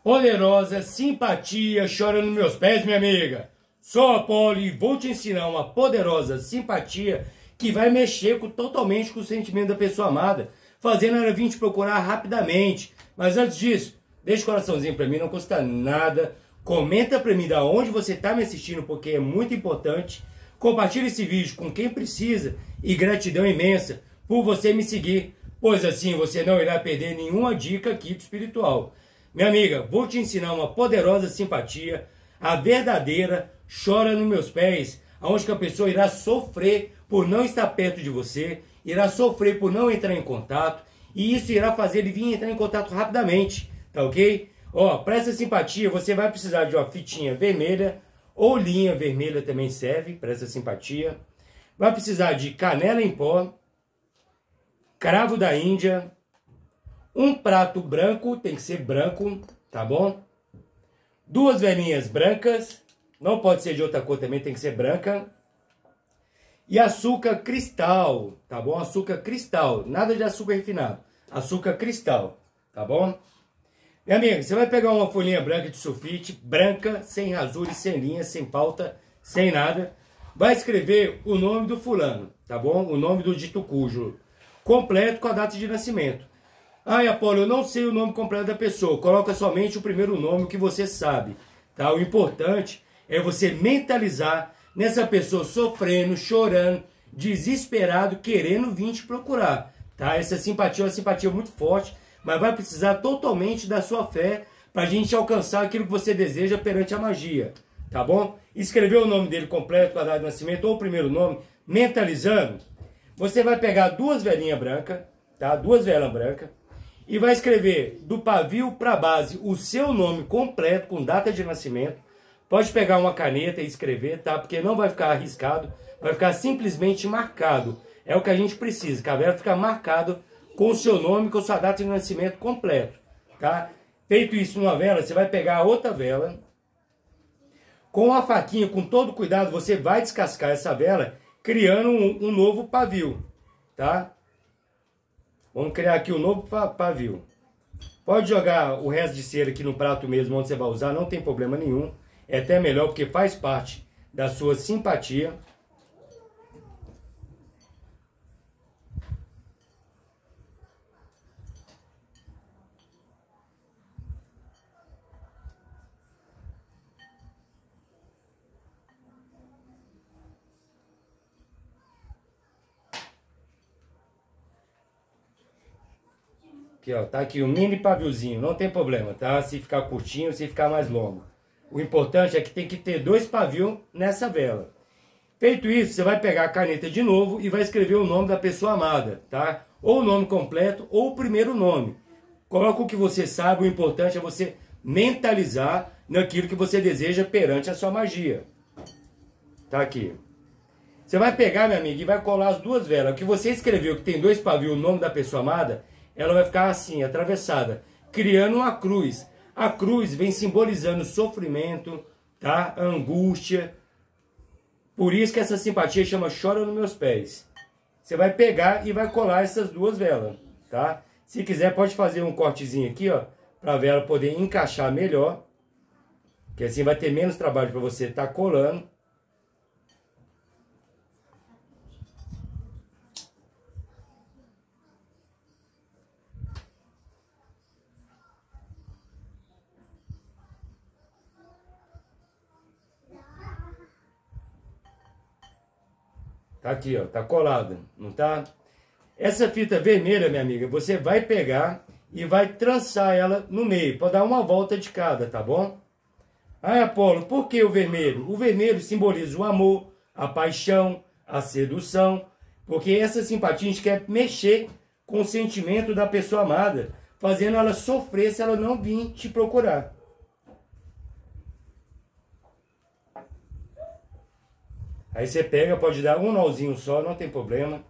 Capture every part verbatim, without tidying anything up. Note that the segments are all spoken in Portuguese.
Poderosa simpatia chora nos meus pés, minha amiga. Sou Apolo e vou te ensinar uma poderosa simpatia que vai mexer com, totalmente com o sentimento da pessoa amada, fazendo ela vir te procurar rapidamente. Mas antes disso, deixa o coraçãozinho pra mim, não custa nada. Comenta pra mim de onde você tá me assistindo, porque é muito importante. Compartilha esse vídeo com quem precisa e gratidão imensa por você me seguir, pois assim você não irá perder nenhuma dica aqui do espiritual. Minha amiga, vou te ensinar uma poderosa simpatia, a verdadeira chora nos meus pés, onde que a pessoa irá sofrer por não estar perto de você, irá sofrer por não entrar em contato, e isso irá fazer ele vir entrar em contato rapidamente, tá ok? Ó, para essa simpatia você vai precisar de uma fitinha vermelha, ou linha vermelha também serve para essa simpatia. Vai precisar de canela em pó, cravo da Índia, um prato branco, tem que ser branco, tá bom? Duas velinhas brancas, não pode ser de outra cor também, tem que ser branca. E açúcar cristal, tá bom? Açúcar cristal, nada de açúcar refinado, açúcar cristal, tá bom? Minha amiga, você vai pegar uma folhinha branca de sulfite, branca, sem rasura, sem linha, sem pauta, sem nada. Vai escrever o nome do fulano, tá bom? O nome do dito cujo, completo com a data de nascimento. Ai, Apolo, eu não sei o nome completo da pessoa. Coloca somente o primeiro nome que você sabe, tá? O importante é você mentalizar nessa pessoa sofrendo, chorando, desesperado, querendo vir te procurar, tá? Essa simpatia é uma simpatia muito forte, mas vai precisar totalmente da sua fé para a gente alcançar aquilo que você deseja perante a magia, tá bom? Escrever o nome dele completo com a data de nascimento ou o primeiro nome, mentalizando. Você vai pegar duas velinhas brancas, tá? Duas velas brancas. E vai escrever do pavio para a base o seu nome completo com data de nascimento. Pode pegar uma caneta e escrever, tá? Porque não vai ficar arriscado, vai ficar simplesmente marcado. É o que a gente precisa, que a vela fica marcada com o seu nome, com a sua data de nascimento completo, tá? Feito isso numa vela, você vai pegar a outra vela. Com a faquinha, com todo cuidado, você vai descascar essa vela, criando um, um novo pavio, tá? Vamos criar aqui um novo pavio. Pode jogar o resto de cera aqui no prato mesmo, onde você vai usar, não tem problema nenhum. É até melhor, porque faz parte da sua simpatia. Aqui, ó, tá aqui um mini paviozinho, não tem problema, tá? Se ficar curtinho, se ficar mais longo. O importante é que tem que ter dois pavios nessa vela. Feito isso, você vai pegar a caneta de novo e vai escrever o nome da pessoa amada, tá? Ou o nome completo, ou o primeiro nome. Coloca o que você sabe, o importante é você mentalizar naquilo que você deseja perante a sua magia. Tá aqui. Você vai pegar, minha amiga, e vai colar as duas velas. O que você escreveu, que tem dois pavios, o nome da pessoa amada, ela vai ficar assim, atravessada, criando uma cruz. A cruz vem simbolizando sofrimento, tá? Angústia. Por isso que essa simpatia chama Chora nos Meus Pés. Você vai pegar e vai colar essas duas velas, tá? Se quiser, pode fazer um cortezinho aqui, ó, para a vela poder encaixar melhor. Que assim vai ter menos trabalho para você estar colando. Tá aqui, ó, tá colada, não tá? Essa fita vermelha, minha amiga, você vai pegar e vai trançar ela no meio, para dar uma volta de cada, tá bom? Ah, Apolo, por que o vermelho? O vermelho simboliza o amor, a paixão, a sedução, porque essa simpatia a gente quer mexer com o sentimento da pessoa amada, fazendo ela sofrer se ela não vir te procurar. Aí você pega, pode dar um nozinho só, não tem problema.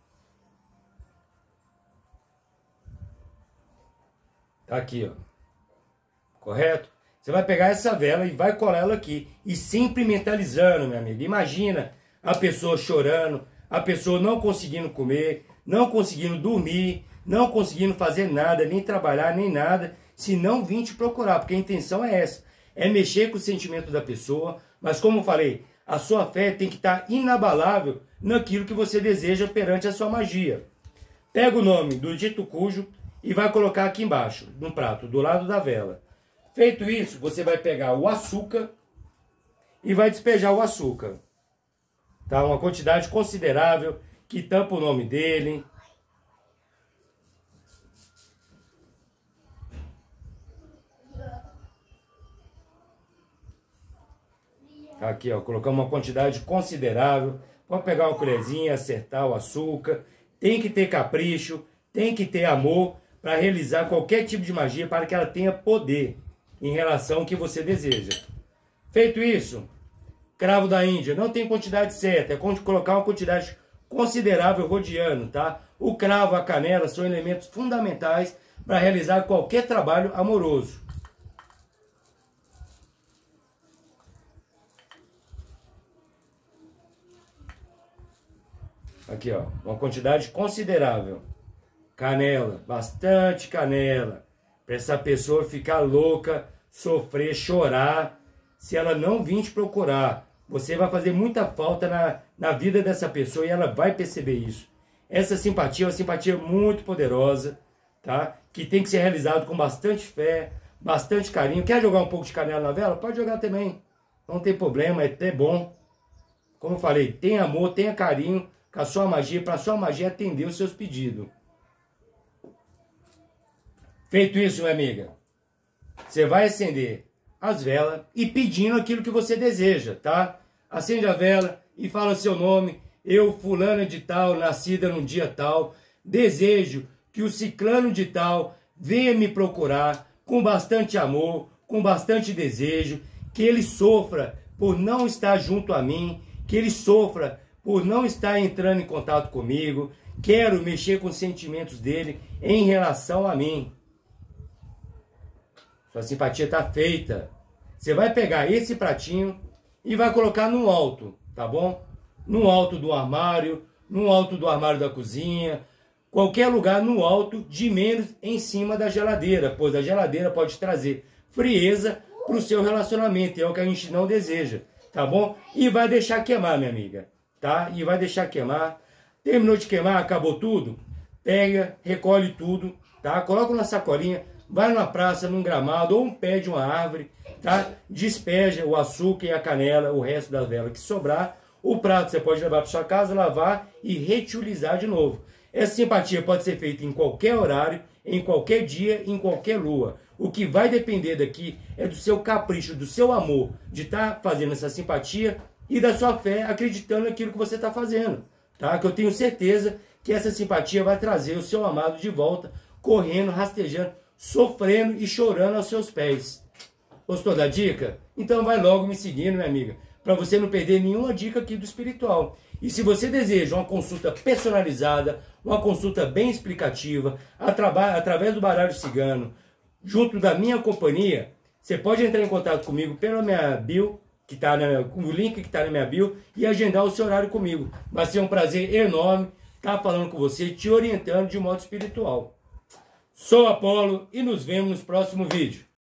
Tá aqui, ó. Correto? Você vai pegar essa vela e vai colar ela aqui. E sempre mentalizando, minha amiga. Imagina a pessoa chorando, a pessoa não conseguindo comer, não conseguindo dormir, não conseguindo fazer nada, nem trabalhar, nem nada. se não vir te procurar, porque a intenção é essa, é mexer com o sentimento da pessoa, mas como eu falei, a sua fé tem que estar inabalável naquilo que você deseja perante a sua magia. Pega o nome do dito cujo e vai colocar aqui embaixo, no prato, do lado da vela. Feito isso, você vai pegar o açúcar e vai despejar o açúcar. Tá? Uma quantidade considerável que tampa o nome dele. Aqui, ó, colocamos uma quantidade considerável. Pode pegar uma colherzinha, acertar o açúcar. Tem que ter capricho, tem que ter amor para realizar qualquer tipo de magia para que ela tenha poder em relação ao que você deseja. Feito isso, cravo da Índia não tem quantidade certa, é colocar uma quantidade considerável rodeando, tá? O cravo, a canela são elementos fundamentais para realizar qualquer trabalho amoroso. Aqui, ó, uma quantidade considerável. Canela, bastante canela. Para essa pessoa ficar louca, sofrer, chorar. Se ela não vir te procurar, você vai fazer muita falta na, na vida dessa pessoa e ela vai perceber isso. Essa simpatia é uma simpatia muito poderosa, tá? Que tem que ser realizado com bastante fé, bastante carinho. Quer jogar um pouco de canela na vela? Pode jogar também. Não tem problema, é até bom. Como eu falei, tenha amor, tenha carinho com a sua magia, para a sua magia atender os seus pedidos. Feito isso, minha amiga, você vai acender as velas e pedindo aquilo que você deseja, tá? Acende a vela e fala o seu nome. Eu, fulana de tal, nascida num dia tal, desejo que o ciclano de tal venha me procurar com bastante amor, com bastante desejo, que ele sofra por não estar junto a mim, que ele sofra por não estar entrando em contato comigo. Quero mexer com os sentimentos dele em relação a mim. Sua simpatia está feita. Você vai pegar esse pratinho e vai colocar no alto, tá bom? No alto do armário, no alto do armário da cozinha, qualquer lugar no alto, de menos em cima da geladeira, pois a geladeira pode trazer frieza para o seu relacionamento, é o que a gente não deseja, tá bom? E vai deixar queimar, minha amiga, tá? E vai deixar queimar. Terminou de queimar, acabou tudo? Pega, recolhe tudo, tá? Coloca na sacolinha, vai numa praça, num gramado ou um pé de uma árvore, tá? Despeja o açúcar e a canela, o resto da vela que sobrar. O prato você pode levar para sua casa, lavar e reutilizar de novo. Essa simpatia pode ser feita em qualquer horário, em qualquer dia, em qualquer lua. O que vai depender daqui é do seu capricho, do seu amor, de estar fazendo essa simpatia e da sua fé, acreditando naquilo que você está fazendo, tá? Que eu tenho certeza que essa simpatia vai trazer o seu amado de volta, correndo, rastejando, sofrendo e chorando aos seus pés. Gostou da dica? Então vai logo me seguindo, minha amiga, para você não perder nenhuma dica aqui do espiritual. E se você deseja uma consulta personalizada, uma consulta bem explicativa, através do baralho cigano, junto da minha companhia, você pode entrar em contato comigo pela minha bio, que tá na, o link que está na minha bio, e agendar o seu horário comigo. Vai ser um prazer enorme estar falando com você, te orientando de modo espiritual. Sou Apolo e nos vemos no próximo vídeo.